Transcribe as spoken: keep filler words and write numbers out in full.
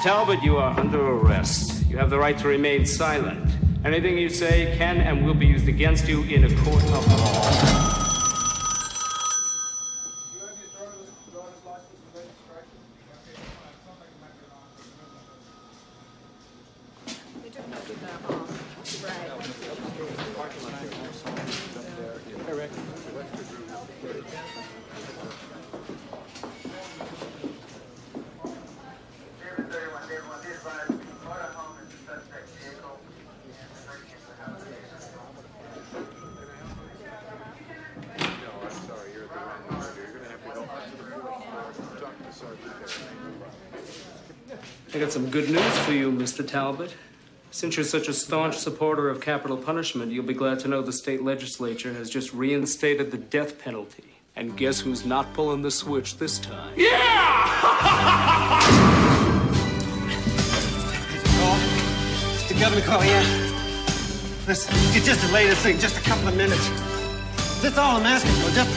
Talbot, you are under arrest. You have the right to remain silent. Anything you say can and will be used against you in a court of law. I got some good news for you, Mister Talbot. Since you're such a staunch supporter of capital punishment, you'll be glad to know the state legislature has just reinstated the death penalty. And guess who's not pulling the switch this time? Yeah! Call? It's the government call, yeah? Listen, you just delay this thing just a couple of minutes. That's all I'm asking for, just